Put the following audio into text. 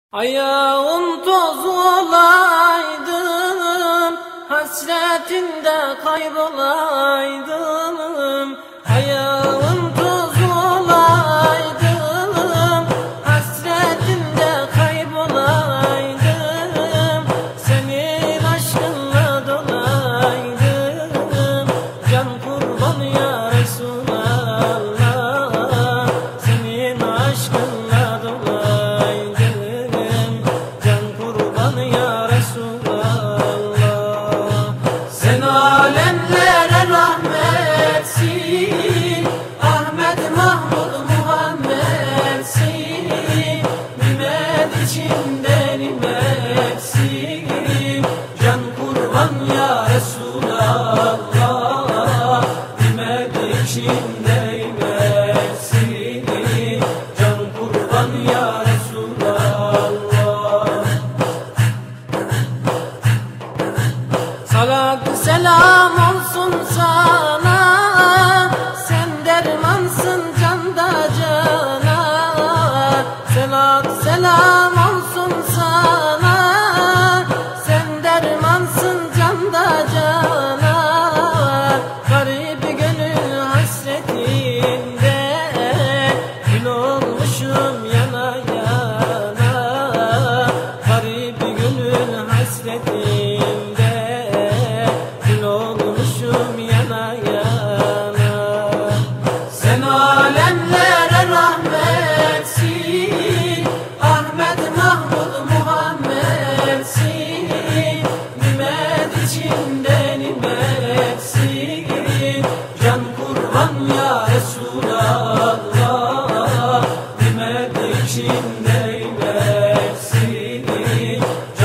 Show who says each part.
Speaker 1: Ayağım toz olaydım, hasretinde kaybolaydım. Ayağım toz olaydım, hasretinde kaybolaydım. Senin aşkınla dolaydım, can kurban ya Resulallah. Senin aşkınla dolaydım, ya Resulallah. Sen alemlere rahmetsin, Ahmet Mahmud Muhammed'sin. Nimet içinde nimetsin, can kurban ya Resulallah. Nimet içinde nimetsin, can kurban ya Resulallah. Salat selam olsun sana, sen dermansın canda cana. Salat selam olsun sana, sen dermansın canda cana. Garip gönül hasretinde gül olmuşum yana yana. Garip gönül hasretinde yana yana. Sen alemlere rahmetsin, Ahmet Mahmud Muhammed'sin. Nimet içinde nimetsin, can kurban ya Resulallah. Nimet içinde nimetsin,